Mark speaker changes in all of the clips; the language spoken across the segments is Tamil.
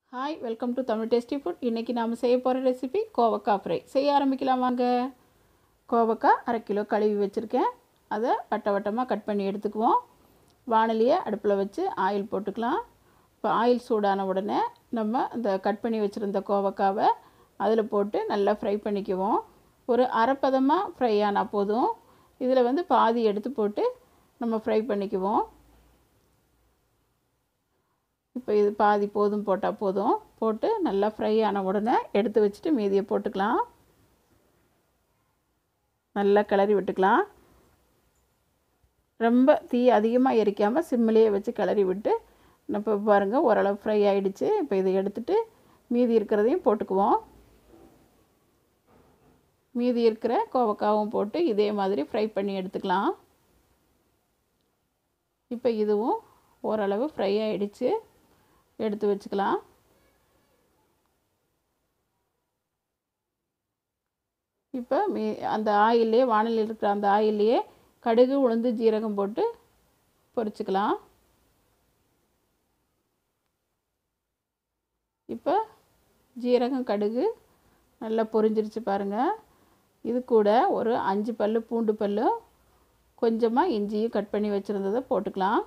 Speaker 1: Hi welcome to Tamil tasty food. இன்றைக்கி நாம் செய்ய போகிற ரெசிபி கோவக்காய் ஃப்ரை. செய்ய ஆரம்பிக்கலாம் வாங்க. கோவக்காய் 1/2 கிலோ கழுவி வச்சுருக்கேன். அதை வட்ட வட்டமாக கட் பண்ணி எடுத்துக்குவோம். வாணலியை அடுப்பில் வச்சு ஆயில் போட்டுக்கலாம். இப்போ ஆயில் சூடான உடனே நம்ம இந்த கட் பண்ணி வச்சுருந்த கோவக்காவை அதில் போட்டு நல்லா ஃப்ரை பண்ணிக்குவோம். ஒரு அரைப்பதமாக ஃப்ரை ஆனால் போதும். இதில் பாதி எடுத்து போட்டு நம்ம ஃப்ரை பண்ணிக்குவோம். இப்போ இது பாதி போதும் போட்டால் போதும். போட்டு நல்லா ஃப்ரை ஆன உடனே எடுத்து வச்சுட்டு மீதியை போட்டுக்கலாம். நல்லா கிளறி விட்டுக்கலாம். ரொம்ப தீ அதிகமாக எரிக்காமல் சிம்மிலேயே வச்சு கிளறி விட்டு இப்போ பாருங்கள் ஓரளவு ஃப்ரை ஆகிடுச்சு. இப்போ இதை எடுத்துகிட்டு மீதி இருக்கிறதையும் போட்டுக்குவோம். மீதி இருக்கிற கோவக்காவும் போட்டு இதே மாதிரி ஃப்ரை பண்ணி எடுத்துக்கலாம். இப்போ இதுவும் ஓரளவு ஃப்ரை ஆகிடுச்சு. எடுத்து வச்சுக்கலாம். இப்போ அந்த ஆயிலே வாணலியில் இருக்கிற அந்த ஆயிலே கடுகு உளுந்து ஜீரகம் போட்டு பொரிச்சுக்கலாம். இப்போ ஜீரகம் கடுகு நல்லா பொரிஞ்சிருச்சு பாருங்கள். இது கூட ஒரு 5 பல் பூண்டு பல் கொஞ்சமாக இஞ்சியும் கட் பண்ணி வச்சுருந்ததை போட்டுக்கலாம்.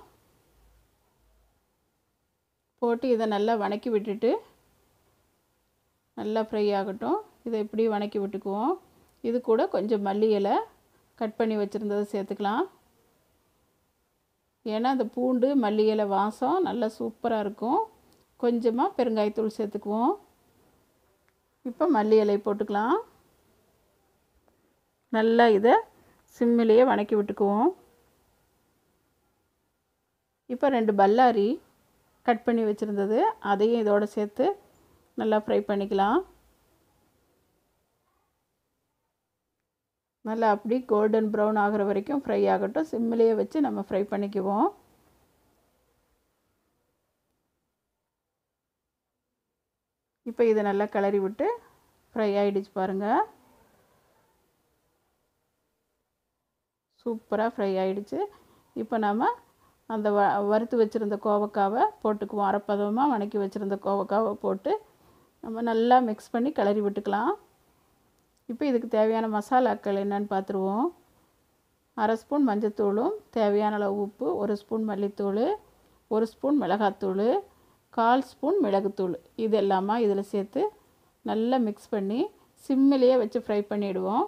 Speaker 1: போட்டு இதை நல்லா வணக்கி விட்டுட்டு நல்லா ஃப்ரை ஆகட்டும். இதை இப்படி வணக்கி விட்டுக்குவோம். இது கூட கொஞ்சம் மல்லி இலை கட் பண்ணி வச்சுருந்ததை சேர்த்துக்கலாம். ஏன்னா அந்த பூண்டு மல்லி இலை வாசம் நல்லா சூப்பராக இருக்கும். கொஞ்சமாக பெருங்காயத்தூள் சேர்த்துக்குவோம். இப்போ மல்லி இலை போட்டுக்கலாம். நல்லா இதை சிம்மிலேயே வணக்கி விட்டுக்குவோம். இப்போ 2 பல்லாரி கட் பண்ணி வச்சுருந்தது அதையும் இதோடு சேர்த்து நல்லா ஃப்ரை பண்ணிக்கலாம். நல்லா அப்படி கோல்டன் ப்ரௌன் ஆகிற வரைக்கும் ஃப்ரை ஆகட்டும். சிம்மிலேயே வச்சு நம்ம ஃப்ரை பண்ணிக்குவோம். இப்போ இதை நல்லா கிளறி விட்டு ஃப்ரை ஆகிடுச்சு பாருங்கள். சூப்பராக ஃப்ரை ஆகிடுச்சு. இப்போ நாம் அந்த வறுத்து வச்சுருந்த கோவக்காவை போட்டுக்குவோம். அரைப்பதமாக வணக்கி வச்சுருந்த கோவக்காவை போட்டு நம்ம நல்லா மிக்ஸ் பண்ணி கிளறி விட்டுக்கலாம். இப்போ இதுக்கு தேவையான மசாலாக்கள் என்னென்னு பார்த்துருவோம். 1/2 ஸ்பூன் மஞ்சத்தூளும் தேவையான அளவு உப்பு, 1 ஸ்பூன் மல்லித்தூள், 1 ஸ்பூன் மிளகாத்தூள், 1/4 ஸ்பூன் மிளகுத்தூள் இது எல்லாமா இதில் சேர்த்து நல்லா மிக்ஸ் பண்ணி சிம்மிலேயே வச்சு ஃப்ரை பண்ணிவிடுவோம்.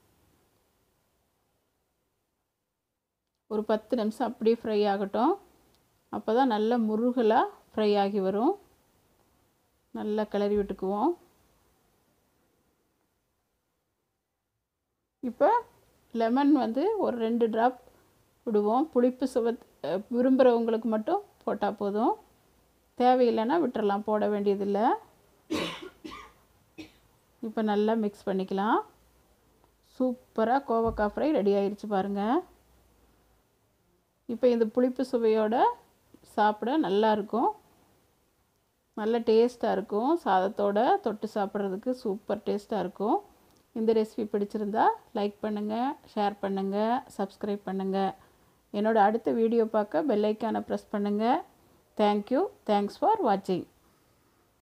Speaker 1: ஒரு 10 நிமிஷம் அப்படியே ஃப்ரை ஆகட்டும். அப்போ தான் நல்லா முருகலாக ஃப்ரை ஆகி வரும். நல்லா கிளறி விட்டுக்குவோம். இப்போ லெமன் ஒரு 2 ட்ராப் விடுவோம். புளிப்பு சுவை விரும்புகிறவங்களுக்கு மட்டும் போட்டால் போதும். தேவையில்லைன்னா விட்டுறலாம், போட வேண்டியதில்லை. இப்போ நல்லா மிக்ஸ் பண்ணிக்கலாம். சூப்பராக கோவக்காய் ஃப்ரை ரெடி ஆயிடுச்சு பாருங்கள். இப்போ இந்த புளிப்பு சுவையோடு சாப்பிட நல்லாயிருக்கும். நல்ல டேஸ்ட்டாக இருக்கும். சாதத்தோடு தொட்டு சாப்பிட்றதுக்கு சூப்பர் டேஸ்ட்டாக இருக்கும். இந்த ரெசிபி பிடிச்சிருந்தா லைக் பண்ணுங்கள், ஷேர் பண்ணுங்கள், சப்ஸ்கிரைப் பண்ணுங்கள். என்னோடய அடுத்த வீடியோ பார்க்க பெல் ஐக்கானை ப்ரெஸ் பண்ணுங்கள். தேங்க்யூ. தேங்க்ஸ் ஃபார் வாட்சிங்.